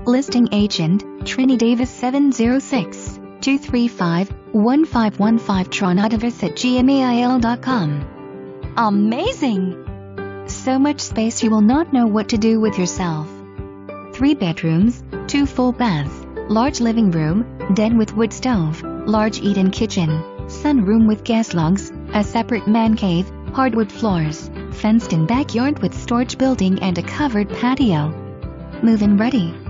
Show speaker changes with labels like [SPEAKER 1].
[SPEAKER 1] Listing agent, Trinie Davis 706-235-1515 triniedavis@gmail.com. Amazing! So much space you will not know what to do with yourself. 3 bedrooms, 2 full baths, large living room, den with wood stove, large eat-in kitchen, sunroom with gas logs, a separate man cave, hardwood floors, fenced-in backyard with storage building and a covered patio. Move-in ready.